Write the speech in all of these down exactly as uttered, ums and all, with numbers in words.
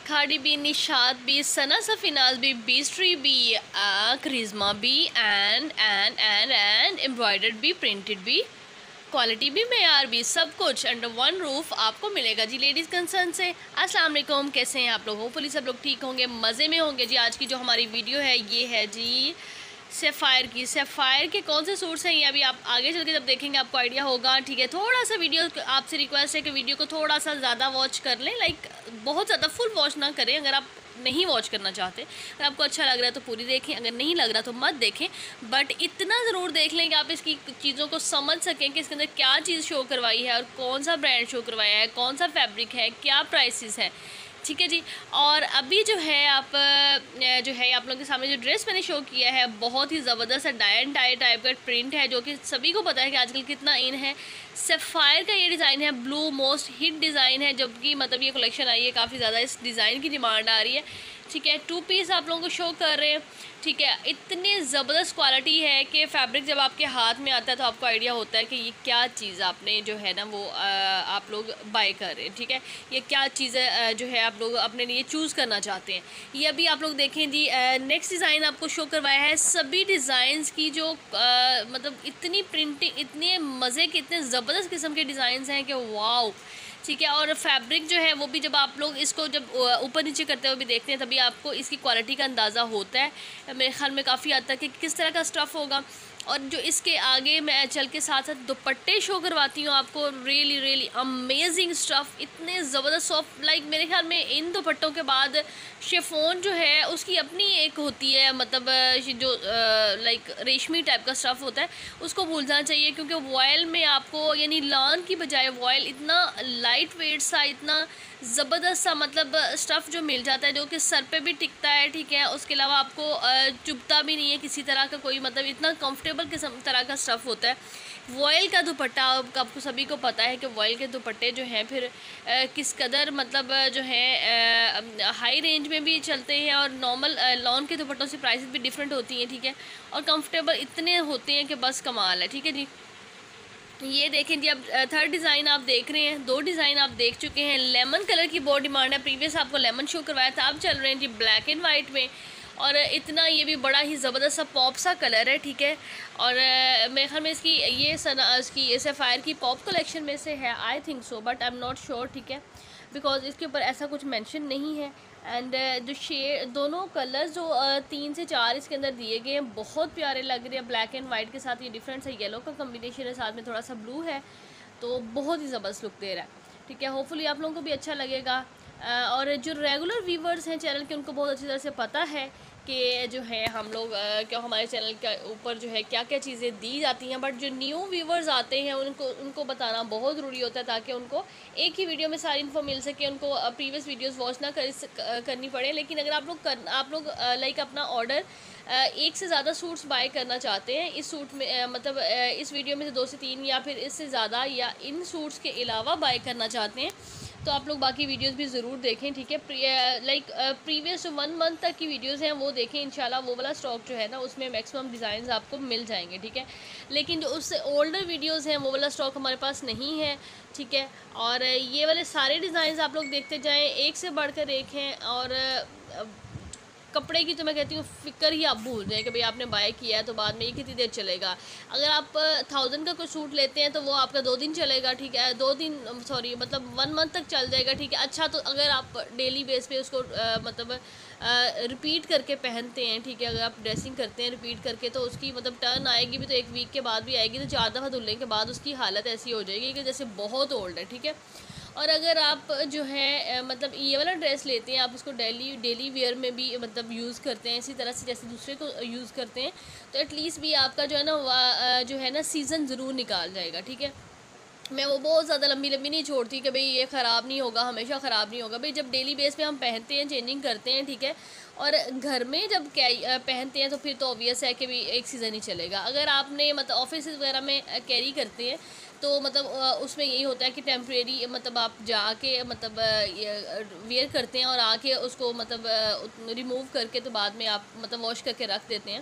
Cardi B, Nishat B, Sana Safinaz B, Beastry B, uh, Charisma B, and and and and embroidered B, printed B, quality भी, मेयार भी, सब कुछ under one roof आपको मिलेगा जी ladies concern से। अस्सलाम वालेकुम, कैसे हैं आप लोग? होपफुली सब लोग ठीक होंगे, मज़े में होंगे जी। आज की जो हमारी वीडियो है ये है जी सेफ़ायर की। सेफ़ायर के कौन से सूट्स हैं ये अभी आप आगे चल के जब देखेंगे आपको आइडिया होगा, ठीक है। थोड़ा सा वीडियो आपसे रिक्वेस्ट है कि वीडियो को थोड़ा सा ज़्यादा वॉच कर लें, लाइक बहुत ज़्यादा फुल वॉच ना करें। अगर आप नहीं वॉच करना चाहते, अगर आपको अच्छा लग रहा है तो पूरी देखें, अगर नहीं लग रहा तो मत देखें, बट इतना ज़रूर देख लें कि आप इसकी चीज़ों को समझ सकें कि इसके अंदर क्या चीज़ शो करवाई है और कौन सा ब्रांड शो करवाया है, कौन सा फैब्रिक है, क्या प्राइसेस है, ठीक है जी। और अभी जो है आप जो है आप लोगों के सामने जो ड्रेस मैंने शो किया है बहुत ही ज़बरदस्त डाई एंड टाई टाइप का प्रिंट है, जो कि सभी को पता है कि आजकल कितना इन है। सेफ़ायर का ये डिज़ाइन है, ब्लू मोस्ट हिट डिज़ाइन है, जबकि मतलब ये कलेक्शन आई है काफ़ी ज़्यादा इस डिज़ाइन की डिमांड आ रही है, ठीक है। टू पीस आप लोगों को शो कर रहे हैं, ठीक है। इतनी ज़बरदस्त क्वालिटी है कि फैब्रिक जब आपके हाथ में आता है तो आपको आइडिया होता है कि ये क्या चीज़ आपने जो है ना वो आ, आप लोग बाय कर रहे हैं, ठीक है। ये क्या चीज़ें जो है आप लोग अपने लिए चूज़ करना चाहते हैं। ये अभी आप लोग देखें जी, नेक्स्ट डिज़ाइन आपको शो करवाया है। सभी डिज़ाइंस की जो आ, मतलब इतनी प्रिंटिंग, इतने मज़े के, इतने ज़बरदस्त किस्म के डिज़ाइंस हैं कि वाओ, ठीक है। और फैब्रिक जो है वो भी जब आप लोग इसको जब ऊपर नीचे करते हुए भी देखते हैं तभी आपको इसकी क्वालिटी का अंदाज़ा होता है मेरे ख्याल में काफ़ी हद तक कि किस तरह का स्टफ़ होगा। और जो इसके आगे मैं चल के साथ साथ दुपट्टे शो करवाती हूँ आपको, रियली रियली अमेजिंग स्टफ़, इतने ज़बरदस्त सॉफ्ट। लाइक मेरे ख्याल में इन दुपट्टों के बाद शिफॉन जो है उसकी अपनी एक होती है, मतलब जो लाइक रेशमी टाइप का स्टफ़ होता है उसको भूलना चाहिए, क्योंकि वॉयल में आपको यानी लॉन की बजाय वॉयल इतना लाइट वेट सा, इतना ज़बरदस्त सा मतलब स्टफ़ जो मिल जाता है, जो कि सर पे भी टिकता है, ठीक है। उसके अलावा आपको चुभता भी नहीं है किसी तरह का कोई, मतलब इतना कंफर्टेबल किस्म तरह का स्टफ़ होता है। वॉयल का दुपट्टा आपको सभी को पता है कि वॉयल के दुपट्टे जो हैं फिर आ, किस कदर मतलब जो है हाई रेंज में भी चलते हैं, और नॉर्मल लॉन के दुपट्टों से प्राइसेस भी डिफरेंट होती हैं, ठीक है। और कंफर्टेबल इतने होते हैं कि बस कमाल है, ठीक है जी। ये देखें जी, अब थर्ड डिज़ाइन आप देख रहे हैं। दो डिज़ाइन आप देख चुके हैं। लेमन कलर की बहुत डिमांड है, प्रीवियस आपको लेमन शो करवाया था, अब चल रहे हैं जी ब्लैक एंड वाइट में। और इतना ये भी बड़ा ही ज़बरदस्त सा पॉप सा कलर है, ठीक है। और मेरे ख्याल में इसकी ये सना इसकी ये सेफ़ायर की पॉप कलेक्शन में से है, I think so, but I am not sure, ठीक है, बिकॉज इसके ऊपर ऐसा कुछ मेंशन नहीं है। एंड जो शेड, दोनों कलर्स जो uh, तीन से चार इसके अंदर दिए गए हैं बहुत प्यारे लग रहे हैं। ब्लैक एंड वाइट के साथ ये डिफरेंट सा येलो का कम्बिनेशन है, साथ में थोड़ा सा ब्लू है, तो बहुत ही ज़बरदस्त लुक दे रहा है, ठीक है। होपफुली आप लोगों को भी अच्छा लगेगा। uh, और जो रेगुलर व्यूवर्स हैं चैनल के उनको बहुत अच्छी तरह से पता है कि जो है हम लोग क्या हमारे चैनल के ऊपर जो है क्या क्या चीज़ें दी जाती हैं, बट जो न्यू व्यूवर्स आते हैं उनको उनको बताना बहुत ज़रूरी होता है, ताकि उनको एक ही वीडियो में सारी इन्फो मिल सके, उनको प्रीवियस वीडियोस वॉच ना कर, करनी पड़े। लेकिन अगर आप लोग कर आप लोग लाइक अपना ऑर्डर एक से ज़्यादा सूट्स बाय करना चाहते हैं इस सूट में, मतलब इस वीडियो में से दो से तीन या फिर इससे ज़्यादा, या इन सूट्स के अलावा बाय करना चाहते हैं, तो आप लोग बाकी वीडियोस भी ज़रूर देखें, ठीक है। लाइक प्रीवियस वन मंथ तक की वीडियोस हैं वो देखें, इंशाल्लाह वो वाला स्टॉक जो है ना उसमें मैक्सिमम डिज़ाइंस आपको मिल जाएंगे, ठीक है। लेकिन जो उससे ओल्डर वीडियोस हैं वो वाला स्टॉक हमारे पास नहीं है, ठीक है। और ये वाले सारे डिज़ाइंस आप लोग देखते जाएँ, एक से बढ़कर एक हैं। और कपड़े की तो मैं कहती हूँ फ़िक्र ही आप भूल जाएं कि भाई आपने बाय किया है तो बाद में ये कितनी देर चलेगा। अगर आप थाउजेंड का कोई सूट लेते हैं तो वो आपका दो दिन चलेगा, ठीक है, दो दिन सॉरी मतलब वन मंथ तक चल जाएगा, ठीक है। अच्छा, तो अगर आप डेली बेस पे उसको आ, मतलब रिपीट करके पहनते हैं, ठीक है, अगर आप ड्रेसिंग करते हैं रिपीट करके, तो उसकी मतलब टर्न आएगी भी तो एक वीक के बाद भी आएगी, तो चार दफ़ा धुलने के बाद उसकी हालत ऐसी हो जाएगी कि जैसे बहुत ओल्ड है, ठीक है। और अगर आप जो है मतलब ये वाला ड्रेस लेते हैं, आप उसको डेली डेली वेयर में भी मतलब यूज़ करते हैं इसी तरह से जैसे दूसरे को यूज़ करते हैं, तो एटलीस्ट भी आपका जो है ना जो है ना सीज़न ज़रूर निकाल जाएगा, ठीक है। मैं वो बहुत ज़्यादा लंबी लंबी नहीं छोड़ती कि भाई ये ख़राब नहीं होगा, हमेशा ख़राब नहीं होगा। भाई जब डेली बेस पे हम पहनते हैं, चेंजिंग करते हैं, ठीक है, और घर में जब कैरी पहनते हैं तो फिर तो ऑब्वियस है कि भी एक सीज़न ही चलेगा। अगर आपने मतलब ऑफिस वगैरह में कैरी करते हैं तो मतलब उसमें यही होता है कि टेम्परेरी मतलब आप जाके मतलब वेयर करते हैं और आके उसको मतलब रिमूव करके तो बाद में आप मतलब वॉश करके रख देते हैं,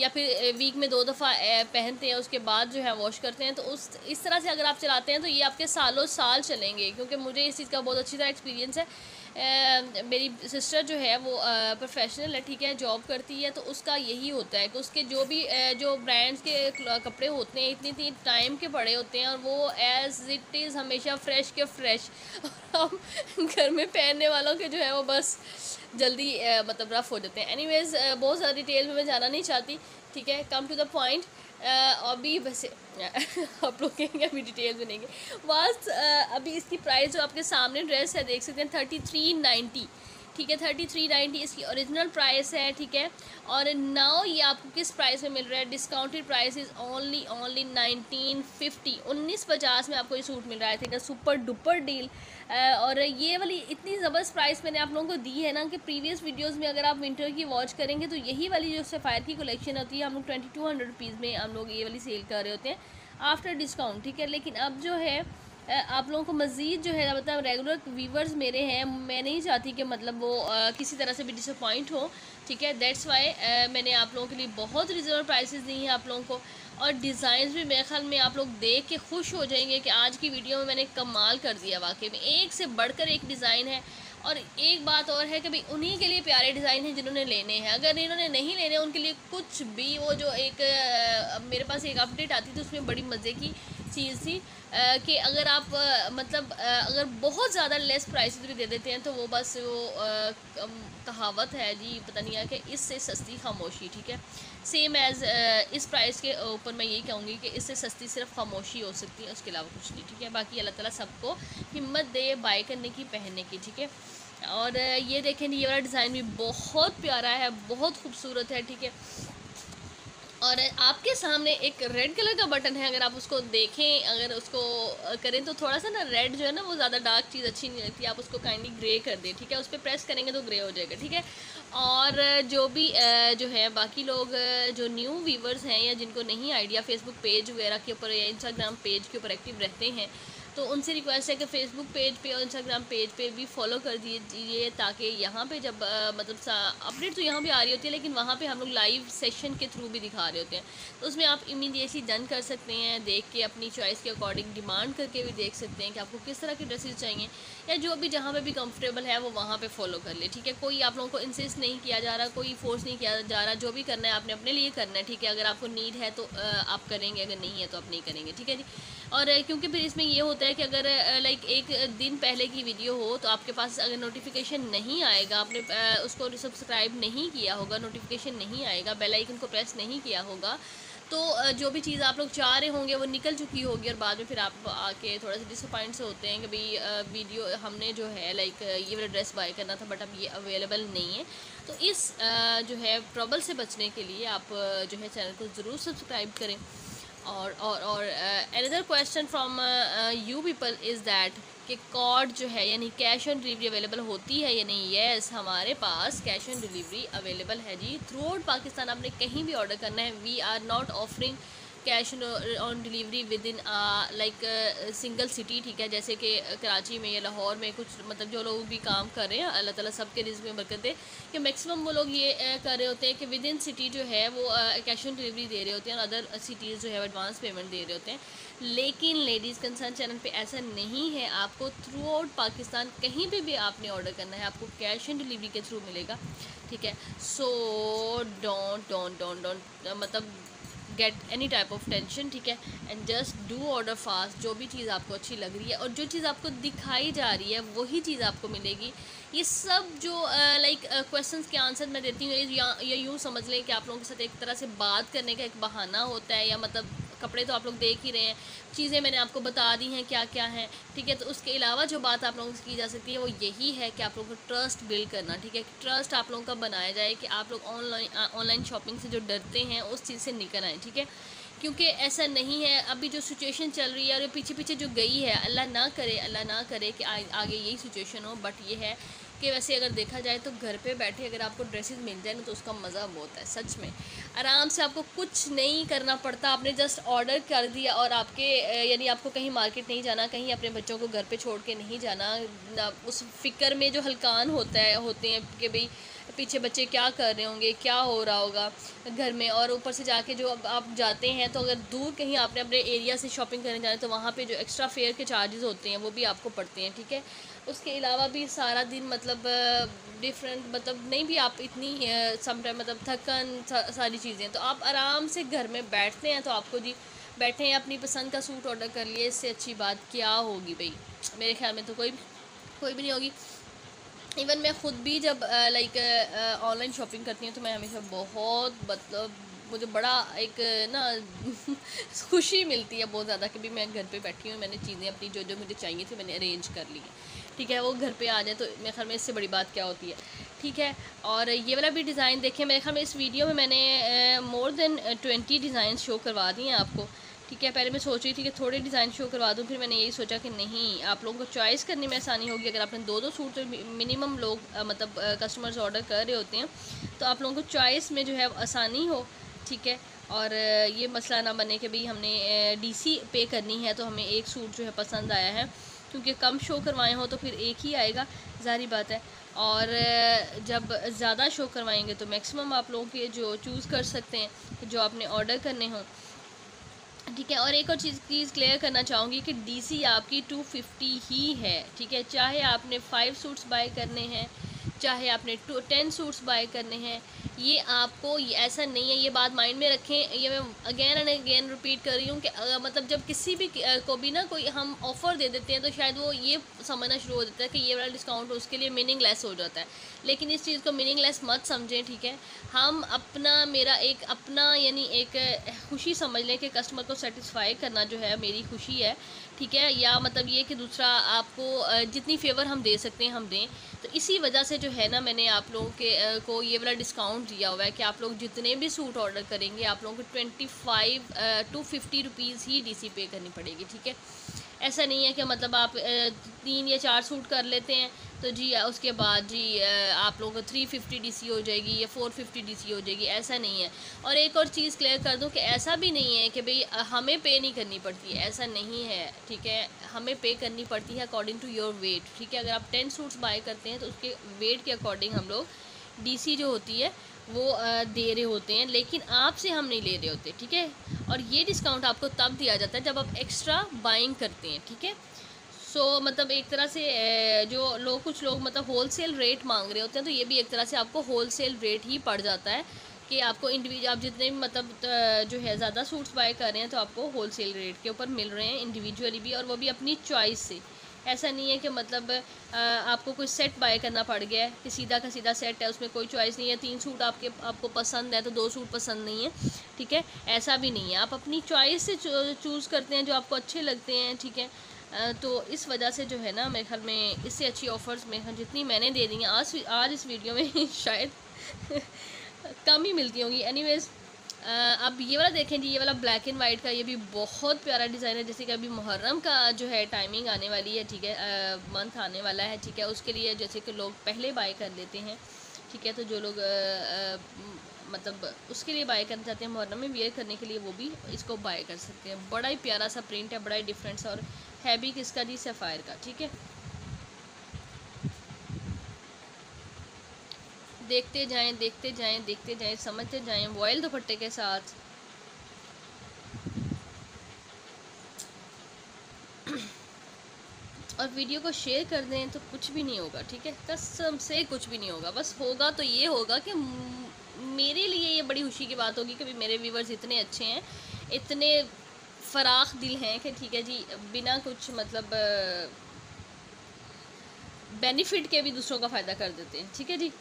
या फिर वीक में दो दफ़ा पहनते हैं, उसके बाद जो है वॉश करते हैं। तो उस इस तरह से अगर आप चलाते हैं तो ये आपके सालों साल चलेंगे, क्योंकि मुझे इस चीज़ का बहुत अच्छी तरह एक्सपीरियंस है। Uh, मेरी सिस्टर जो है वो प्रोफेशनल uh, है, ठीक है, जॉब करती है, तो उसका यही होता है कि उसके जो भी uh, जो ब्रांड्स के कपड़े होते हैं इतनी इतनी टाइम के पड़े होते हैं और वो एज़ इट इज़ हमेशा फ्रेश के फ्रेश। और हम घर में पहनने वालों के जो है वो बस जल्दी uh, मतलब रफ़ हो जाते हैं। एनीवेज़ uh, बहुत ज़्यादा डिटेल में मैं जाना नहीं चाहती, ठीक है, कम टू द पॉइंट। अभी वैसे आप लोग कहेंगे अभी डिटेल में नहीं बस अभी इसकी प्राइस जो आपके सामने ड्रेस है देख सकते हैं थर्टी थ्री नाइन्टी, ठीक है, थर्टी थ्री नाइन्टी इसकी ओरिजिनल प्राइस है, ठीक है। और नाउ ये आपको किस प्राइस में मिल रहा है? Discounted price is only only nineteen fifty, उन्नीस पचास में आपको ये सूट मिल रहा है, ठीक है, सुपर डुपर डील। और ये वाली इतनी ज़बरदस्त प्राइस मैंने आप लोगों को दी है ना कि प्रीवियस वीडियोस में अगर आप विंटर की वॉच करेंगे तो यही वाली जो सफ़ायर की कलेक्शन होती है हम लोग ट्वेंटी टू हंड्रेड रुपीज़ में हम लोग ये वाली सेल कर रहे होते हैं आफ्टर डिस्काउंट, ठीक है। लेकिन अब जो है आप लोगों को मज़ीद जो है मतलब रेगुलर व्यूवर्स मेरे हैं, मैं नहीं चाहती कि मतलब वो आ, किसी तरह से भी डिसअपॉइंट हो, ठीक है। दैट्स वाई मैंने आप लोगों के लिए बहुत रिजनेबल प्राइसेस दी हैं आप लोगों को। और डिज़ाइन भी मेरे ख्याल में आप लोग देख के खुश हो जाएंगे कि आज की वीडियो में मैंने कमाल कर दिया, वाकई में एक से बढ़कर एक डिज़ाइन है। और एक बात और है कि भाई उन्हीं के लिए प्यारे डिज़ाइन हैं जिन्होंने लेने हैं, अगर इन्होंने नहीं लेने उनके लिए कुछ भी। वो जो एक आ, मेरे पास एक अपडेट आती थी उसमें बड़ी मज़े की चीज़ थी कि अगर आप आ, मतलब आ, अगर बहुत ज़्यादा लेस प्राइसेस भी दे देते हैं तो वो बस वो कहावत है जी, पता नहीं है कि इससे सस्ती खामोशी, ठीक है। सेम एज़ इस प्राइस के ऊपर मैं यही कहूँगी कि इससे सस्ती सिर्फ खामोशी हो सकती है, उसके अलावा कुछ नहीं, ठीक है। बाकी अल्लाह ताला सबको हिम्मत दे बाय करने की, पहनने की, ठीक है। और ये देखें ये वाला डिज़ाइन भी बहुत प्यारा है, बहुत खूबसूरत है, ठीक है। और आपके सामने एक रेड कलर का बटन है, अगर आप उसको देखें, अगर उसको करें तो थोड़ा सा ना रेड जो है ना वो ज़्यादा डार्क चीज़ अच्छी नहीं लगती, आप उसको काइंडली ग्रे कर दें, ठीक है। उस पर प्रेस करेंगे तो ग्रे हो जाएगा, ठीक है। और जो भी जो है बाकी लोग जो न्यू व्यूवर्स हैं या जिनको नहीं आइडिया फेसबुक पेज वगैरह के ऊपर या इंस्टाग्राम पेज के ऊपर एक्टिव रहते हैं, तो उनसे रिक्वेस्ट है कि फ़ेसबुक पेज पे और इंस्टाग्राम पेज पे भी फॉलो कर दीजिए, ताकि यहाँ पे जब आ, मतलब अपडेट तो यहाँ भी आ रही होती है लेकिन वहाँ पे हम लोग लाइव सेशन के थ्रू भी दिखा रहे होते हैं, तो उसमें आप इमीडिएटली डन कर सकते हैं, देख के अपनी चॉइस के अकॉर्डिंग डिमांड करके भी देख सकते हैं कि आपको किस तरह की ड्रेसेस चाहिए, या जो भी जहाँ पे भी कंफर्टेबल है वो वहाँ पे फॉलो कर ले, ठीक है। कोई आप लोगों को इंसिस्ट नहीं किया जा रहा, कोई फोर्स नहीं किया जा रहा, जो भी करना है आपने अपने लिए करना है, ठीक है। अगर आपको नीड है तो आप करेंगे, अगर नहीं है तो आप नहीं करेंगे, ठीक है जी। और क्योंकि फिर इसमें ये होता है कि अगर लाइक एक दिन पहले की वीडियो हो तो आपके पास अगर नोटिफिकेशन नहीं आएगा, आपने उसको सब्सक्राइब नहीं किया होगा, नोटिफिकेशन नहीं आएगा, बेल आइकन को प्रेस नहीं किया होगा, तो जो भी चीज़ आप लोग चाह रहे होंगे वो निकल चुकी होगी और बाद में फिर आप आके थोड़ा सा डिसअपॉइंट से होते हैं कि भाई वीडियो हमने जो है लाइक ये वाला ड्रेस बाय करना था बट अब ये अवेलेबल नहीं है। तो इस जो है ट्रबल से बचने के लिए आप जो है चैनल को ज़रूर सब्सक्राइब करें। और और और another question from you people is that कि कॉर्ड जो है यानी कैश ऑन डिलीवरी अवेलेबल होती है या नहीं। येस, हमारे पास कैश ऑन डिलीवरी अवेलेबल है जी, थ्रू आउट पाकिस्तान आपने कहीं भी ऑर्डर करना है। We are not offering cash on delivery within like single city, ठीक है, जैसे कि कराची में या लाहौर में कुछ मतलब जो लोग भी काम कर रहे हैं, अल्लाह ताला सबके रिज़्क़ में बरकत दे, कि मैक्सिमम वो लोग ये uh, कर रहे होते हैं कि विद इन सिटी जो है वो कैश ऑन डिलीवरी दे रहे होते हैं और अदर सिटीज़ जो है एडवांस पेमेंट दे रहे होते हैं। लेकिन लेडीज़ कंसर्न चैनल पे ऐसा नहीं है, आपको थ्रू आउट पाकिस्तान कहीं पे भी आपने ऑर्डर करना है आपको कैश ऑन डिलीवरी के थ्रू मिलेगा, ठीक है। So don't don't don't don't मतलब get any type of tension, ठीक है, and just do order fast. जो भी चीज़ आपको अच्छी लग रही है और जो चीज़ आपको दिखाई जा रही है वही चीज़ आपको मिलेगी। ये सब जो लाइक क्वेश्चंस के आंसर मैं देती हूँ या यूँ समझ लें कि आप लोगों के साथ एक तरह से बात करने का एक बहाना होता है, या मतलब कपड़े तो आप लोग देख ही रहे हैं, चीज़ें मैंने आपको बता दी हैं क्या क्या हैं, ठीक है। तो उसके अलावा जो बात आप लोगों से की जा सकती है वो यही है कि आप लोगों को ट्रस्ट बिल्ड करना, ठीक है। ट्रस्ट आप लोगों का बनाया जाए कि आप लोग ऑनलाइन ऑनलाइन शॉपिंग से जो डरते हैं उस चीज़ से निकल आएँ, ठीक है। क्योंकि ऐसा नहीं है, अभी जो सिचुएशन चल रही है और पीछे पीछे जो गई है, अल्लाह ना करे अल्लाह ना करे कि आ, आगे यही सिचुएशन हो, बट ये है कि वैसे अगर देखा जाए तो घर पे बैठे अगर आपको ड्रेसेस मिल जाए ना तो उसका मज़ा बहुत है, सच में। आराम से आपको कुछ नहीं करना पड़ता, आपने जस्ट ऑर्डर कर दिया और आपके यानी आपको कहीं मार्केट नहीं जाना, कहीं अपने बच्चों को घर पे छोड़ के नहीं जाना, उस फिक्र में जो हल्कान होता है होते हैं कि भाई पीछे बच्चे क्या कर रहे होंगे, क्या हो रहा होगा घर में। और ऊपर से जाके जो अब आप जाते हैं तो अगर दूर कहीं आपने अपने एरिया से शॉपिंग करने जाना है तो वहाँ पे जो एक्स्ट्रा फेयर के चार्जेस होते हैं वो भी आपको पड़ते हैं, ठीक है। उसके अलावा भी सारा दिन मतलब डिफरेंट मतलब नहीं भी आप इतनी समटाइम मतलब थकन सारी चीज़ें, तो आप आराम से घर में बैठते हैं तो आपको जी बैठे हैं अपनी पसंद का सूट ऑर्डर कर लिए, इससे अच्छी बात क्या होगी भाई। मेरे ख्याल में तो कोई कोई भी नहीं होगी। इवन मैं ख़ुद भी जब लाइक ऑनलाइन शॉपिंग करती हूँ तो मैं हमेशा बहुत मतलब मुझे बड़ा एक ना खुशी मिलती है बहुत ज़्यादा कि भी मैं घर पे बैठी हूँ, मैंने चीज़ें अपनी जो जो मुझे चाहिए थी मैंने अरेंज कर ली है, ठीक है। वो घर पे आ जाए तो मेरे ख्याल में इससे बड़ी बात क्या होती है, ठीक है। और ये वाला भी डिज़ाइन देखें, मेरे ख्याल में इस वीडियो में मैंने more than twenty design show करवा दिए हैं आपको, ठीक है। पहले मैं सोच रही थी कि थोड़े डिज़ाइन शो करवा दूँ, फिर मैंने यही सोचा कि नहीं, आप लोगों को चॉइस करने में आसानी होगी। अगर आपने दो दो सूट तो मिनिमम लोग मतलब कस्टमर्स ऑर्डर कर रहे होते हैं तो आप लोगों को चॉइस में जो है आसानी हो, ठीक है। और ये मसला ना बने कि भाई हमने डीसी पे करनी है तो हमें एक सूट जो है पसंद आया है, क्योंकि कम शो करवाए हो तो फिर एक ही आएगा, ज़ाहिर बात है। और जब ज़्यादा शो करवाएंगे तो मैक्सिमम आप लोगों के जो चूज़ कर सकते हैं जो आपने ऑर्डर करने हों, ठीक है। और एक और चीज़ चीज़ क्लियर करना चाहूँगी कि डीसी आपकी टू फिफ्टी ही है, ठीक है। चाहे आपने फाइव सूट्स बाय करने हैं, चाहे आपने टू टेन सूट्स बाय करने हैं, ये आपको ये ऐसा नहीं है, ये बात माइंड में रखें। ये मैं अगेन एंड अगेन रिपीट कर रही हूँ कि मतलब जब किसी भी को भी ना कोई हम ऑफ़र दे देते हैं तो शायद वो ये समझना शुरू हो जाता है कि ये वाला डिस्काउंट उसके लिए मीनिंगलेस हो जाता है, लेकिन इस चीज़ को मीनिंगलेस मत समझें, ठीक है। हम अपना मेरा एक अपना यानी एक खुशी समझ लें कि कस्टमर को सेटिस्फाई करना जो है मेरी खुशी है, ठीक है। या मतलब ये कि दूसरा आपको जितनी फेवर हम दे सकते हैं हम दें, तो इसी वजह से जो है ना मैंने आप लोगों के को ये वाला डिस्काउंट दिया हुआ है कि आप लोग जितने भी सूट ऑर्डर करेंगे आप लोगों को twenty five to fifty rupees ही डीसी पे करनी पड़ेगी, ठीक है। ऐसा नहीं है कि मतलब आप तीन या चार सूट कर लेते हैं तो जी उसके बाद जी आप लोगों को थ्री फिफ्टी डी सी हो जाएगी या फोर फिफ्टी डी सी हो जाएगी, ऐसा नहीं है। और एक और चीज़ क्लियर कर दूं कि ऐसा भी नहीं है कि भाई हमें पे नहीं करनी पड़ती है, ऐसा नहीं है, ठीक है। हमें पे करनी पड़ती है अकॉर्डिंग टू योर वेट, ठीक है। अगर आप टेन सूट्स बाय करते हैं तो उसके वेट के अकॉर्डिंग हम लोग डीसी जो होती है वो दे रहे होते हैं, लेकिन आपसे हम नहीं ले रहे होते, ठीक है। और ये डिस्काउंट आपको तब दिया जाता है जब आप एक्स्ट्रा बाइंग करते हैं, ठीक है। सो so, मतलब एक तरह से जो लोग कुछ लोग मतलब होलसेल रेट मांग रहे होते हैं तो ये भी एक तरह से आपको होलसेल रेट ही पड़ जाता है कि आपको इंडिविजुअल आप जितने भी मतलब जो है ज़्यादा सूट्स बाय कर रहे हैं तो आपको होलसेल रेट के ऊपर मिल रहे हैं इंडिविजुअली भी, और वो भी अपनी चॉइस से। ऐसा नहीं है कि मतलब आपको कोई सेट बाय करना पड़ गया है कि सीधा का सीधा सेट है, उसमें कोई चॉइस नहीं है। तीन सूट आपके आपको पसंद है तो दो सूट पसंद नहीं है, ठीक है। ऐसा भी नहीं है, आप अपनी चॉइस से चूज़ करते हैं जो आपको अच्छे लगते हैं, ठीक है। तो इस वजह से जो है ना मेरे ख्याल में इससे अच्छी ऑफ़र्स में जितनी मैंने दे दी हैं आज आज इस वीडियो में शायद कम ही मिलती होंगी। एनीवेज़ अब ये वाला देखें जी, ये वाला ब्लैक एंड वाइट का ये भी बहुत प्यारा डिज़ाइन है। जैसे कि अभी मुहर्रम का जो है टाइमिंग आने वाली है, ठीक है, मंथ आने वाला है, ठीक है। उसके लिए जैसे कि लोग पहले बाय कर लेते हैं, ठीक है। तो जो लोग आ, आ, मतलब उसके लिए बाय करना चाहते हैं मुहर्रम में वियर करने के लिए वो भी इसको बाय कर सकते हैं। बड़ा ही प्यारा सा प्रिंट है, बड़ा ही डिफरेंट सा, और है भी किसका जी, सफ़ायर का, ठीक है। देखते जाएं देखते जाएं देखते जाएं समझते जाएं वॉयल दुपट्टे के साथ। और वीडियो को शेयर कर दें तो कुछ भी नहीं होगा, ठीक है। कसम से कुछ भी नहीं होगा, बस होगा तो ये होगा कि मेरे लिए ये बड़ी खुशी की बात होगी कि मेरे व्यूवर्स इतने अच्छे हैं, इतने फराख दिल हैं कि ठीक है जी, बिना कुछ मतलब बेनिफिट के भी दूसरों का फ़ायदा कर देते हैं, ठीक है जी।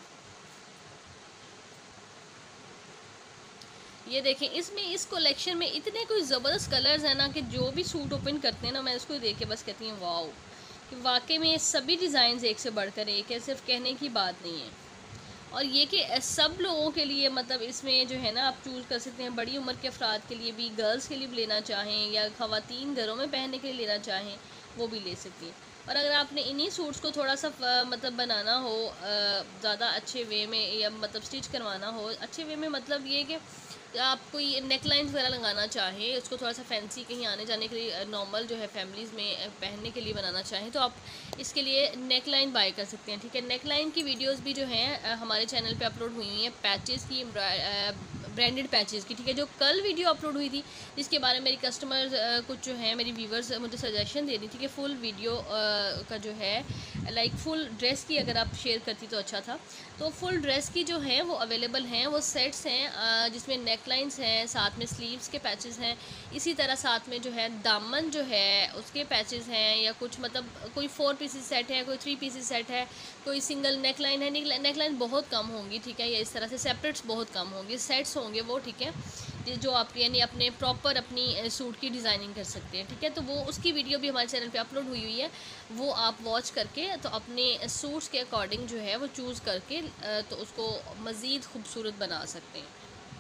ये देखें, इसमें इस कलेक्शन में इतने कोई ज़बरदस्त कलर्स हैं ना कि जो भी सूट ओपन करते हैं ना मैं उसको देख के बस कहती हूँ वाओ, कि वाकई में सभी डिज़ाइन एक से बढ़कर एक है, सिर्फ कहने की बात नहीं है। और ये कि सब लोगों के लिए मतलब इसमें जो है ना आप चूज़ कर सकते हैं, बड़ी उम्र के अफराद के लिए भी, गर्ल्स के लिए भी लेना चाहें या ख़वातीन घरों में पहनने के लिए लेना चाहें वो भी ले सकती हैं। और अगर आपने इन्हीं सूट्स को थोड़ा सा मतलब बनाना हो ज़्यादा अच्छे वे में, या मतलब स्टिच करवाना हो अच्छे वे में, मतलब ये कि आप कोई नेक लाइन्स वगैरह लगाना चाहें, उसको थोड़ा सा फैंसी कहीं आने जाने के लिए, नॉर्मल जो है फैमिलीज़ में पहनने के लिए बनाना चाहें, तो आप इसके लिए नेक लाइन बाय कर सकते हैं, ठीक है। नेक लाइन की वीडियोस भी जो हैं हमारे चैनल पे अपलोड हुई हुई हैं, पैचेस की, ब्रांडेड पैचेस की, ठीक है। जो कल वीडियो अपलोड हुई थी जिसके बारे में मेरी कस्टमर कुछ जो है मेरी व्यूवर्स मुझे सजेशन दे रही थी कि फुल वीडियो का जो है लाइक फुल ड्रेस की अगर आप शेयर करती तो अच्छा था। तो फुल ड्रेस की जो हैं वो अवेलेबल हैं, वो सेट्स हैं जिसमें नेक लाइन्स हैं, साथ में स्लीव्स के पैचेस हैं, इसी तरह साथ में जो है दामन जो है उसके पैचेस हैं, या कुछ मतलब कोई फोर पीसेस सेट है, कोई थ्री पीसेस सेट है, कोई सिंगल नेक लाइन है। नेक लाइन बहुत कम होंगी, ठीक है, या इस तरह से सेपरेट्स बहुत कम होंगे, सेट्स होंगे वो, ठीक है, जो आप यानी अपने प्रॉपर अपनी सूट की डिज़ाइनिंग कर सकते हैं, ठीक है। तो वो उसकी वीडियो भी हमारे चैनल पे अपलोड हुई हुई है, वो आप वॉच करके तो अपने सूट्स के अकॉर्डिंग जो है वो चूज़ करके तो उसको मज़ीद खूबसूरत बना सकते हैं।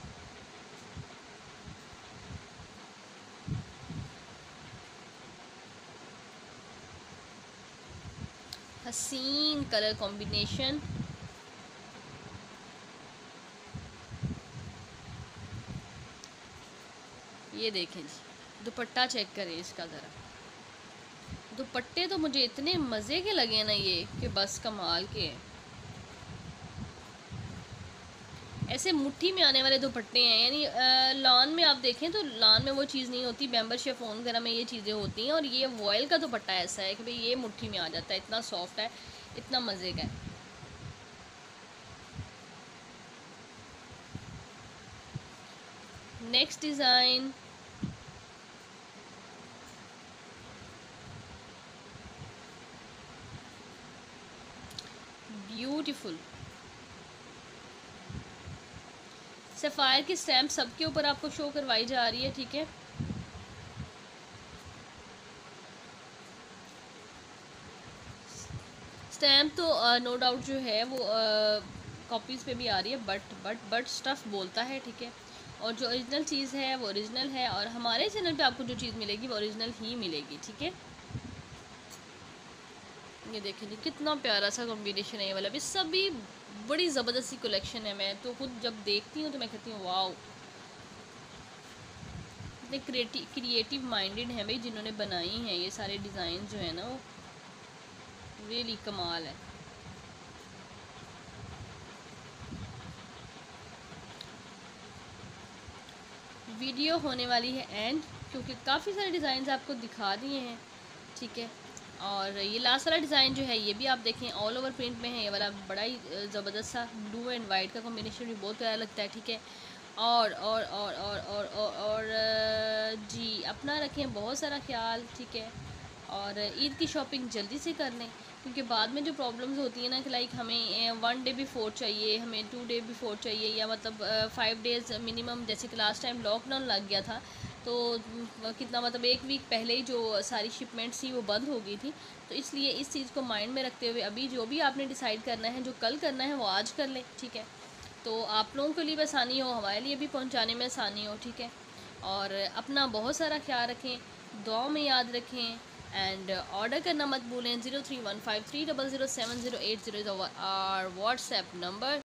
हसीन कलर कॉम्बिनेशन, ये देखें जी, दुपट्टा चेक करें इसका ज़रा। दुपट्टे तो मुझे इतने मज़े के लगे ना ये कि बस कमाल के हैं। ऐसे मुट्ठी में आने वाले दुपट्टे हैं, यानी लॉन में आप देखें तो लॉन में वो चीज़ नहीं होती, बैम्बर शिफॉन वगैरह में ये चीज़ें होती हैं, और ये वॉयल का दुपट्टा ऐसा है कि भाई ये मुट्ठी में आ जाता है, इतना सॉफ्ट है, इतना मज़े का है। नेक्स्ट डिज़ाइन, ब्यूटीफुल सफ़ायर की स्टैम्प सबके ऊपर आपको शो करवाई जा रही है, ठीक है। स्टैम्प तो नो डाउट जो है वो कॉपीज़ पे भी आ रही है, बट बट बट स्टफ़ बोलता है, ठीक है। और जो ओरिजिनल चीज़ है वो ओरिजिनल है, और हमारे चैनल पे आपको जो चीज़ मिलेगी वो ओरिजिनल ही मिलेगी, ठीक है। ये देखें जी कितना प्यारा सा कॉम्बिनेशन है ये वाला भी, सभी बड़ी ज़बरदस्ती कलेक्शन है। मैं तो खुद जब देखती हूँ तो मैं कहती हूँ वाओ, इतने क्रिएटिव क्रिएटिव माइंडेड हैं भाई जिन्होंने बनाई हैं ये सारे डिज़ाइन जो है ना, वो रियली कमाल है। वीडियो होने वाली है एंड, क्योंकि काफ़ी सारे डिज़ाइन आपको दिखा दिए हैं, ठीक है। और ये लास्ट वाला डिज़ाइन जो है ये भी आप देखें ऑल ओवर प्रिंट में है, ये वाला बड़ा ही ज़बरदस्त सा ब्लू एंड वाइट का कॉम्बिनेशन भी बहुत प्यारा लगता है, ठीक है। और और और और और और, और जी अपना रखें बहुत सारा ख्याल, ठीक है। और ईद की शॉपिंग जल्दी से कर लें, क्योंकि बाद में जो प्रॉब्लम्स होती है ना कि लाइक हमें वन डे बिफोर चाहिए, हमें टू डे बिफोर चाहिए, या मतलब फाइव डेज़ मिनिमम, जैसे कि लास्ट टाइम लॉकडाउन लग गया था तो कितना मतलब एक वीक पहले ही जो सारी शिपमेंट्स थी वो बंद हो गई थी। तो इसलिए इस चीज़ को माइंड में रखते हुए अभी जो भी आपने डिसाइड करना है, जो कल करना है वो आज कर लें, ठीक है। तो आप लोगों के लिए भी आसानी हो, हमारे लिए भी पहुंचाने में आसानी हो, ठीक है। और अपना बहुत सारा ख्याल रखें, दुआ में याद रखें, एंड ऑर्डर करना मत भूलें। Zero three one five three double zero seven zero eight zero our WhatsApp number.